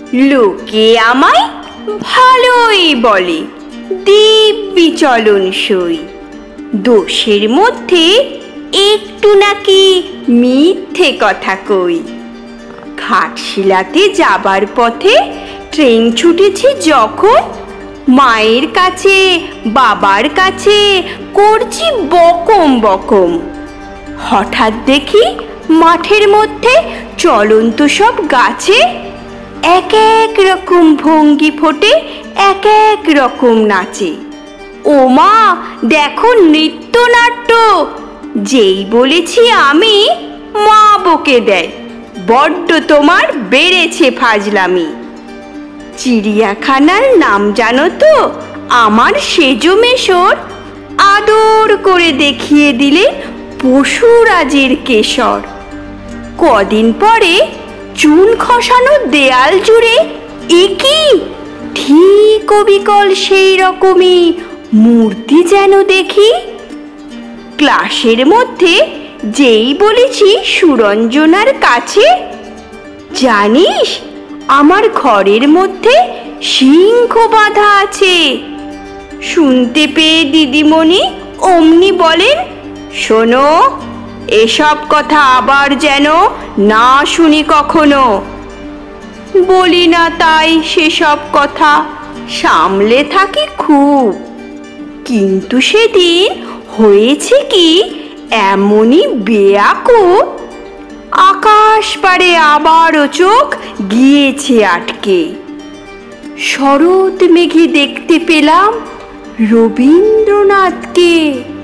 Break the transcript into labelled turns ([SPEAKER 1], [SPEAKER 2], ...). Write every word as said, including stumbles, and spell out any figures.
[SPEAKER 1] লোকে আমায় ভালোই বলে, দিব্যি চলন সই। দোষের মধ্যে একটু নাকি মিথ্যে কথা কই। ঘাটশিলাতে যাবার পথে ট্রেন ছুটেছে যখন, মায়ের কাছে বাবার কাছে করছি বকম বকম। হঠাৎ দেখি মাঠের মধ্যে চলন্ত সব গাছে এক এক রকম ভঙ্গি ফোটে, এক এক রকম নাচে। ও মা, দেখো নৃত্যনাট্য! যেই বলেছি আমি, মা বকে দেয়, বড্ড তোমার বেড়েছে ফাজলামি। চিড়িয়াখানার নাম জানো তো আমার সেজো মেশোর? আদর করে দেখিয়ে দিলে পশুরাজের কেশর। কদিন পরে চুন খসানো দেয়াল জুড়ে একই ঠিক অবিকল সেই রকমই মূর্তি যেন দেখি। ক্লাসের মধ্যে যেই বলেছি সুরঞ্জনার কাছে, জানিস আমার ঘরের মধ্যে সিংহ বাঁধা আছে। শুনতে পেয়ে দিদিমণি অমনি বলেন, শোনো, এসব কথা আবার যেন না শুনি কখনো। বলি না তাই সেসব কথা, সামলে থাকি খুব। কিন্তু সেদিন হয়েছে কি এমনই বেয়াকুব, আকাশ পারে আবারও চোখ গিয়েছে আটকে। শরৎ মেঘে দেখতে পেলাম রবীন্দ্রনাথকে।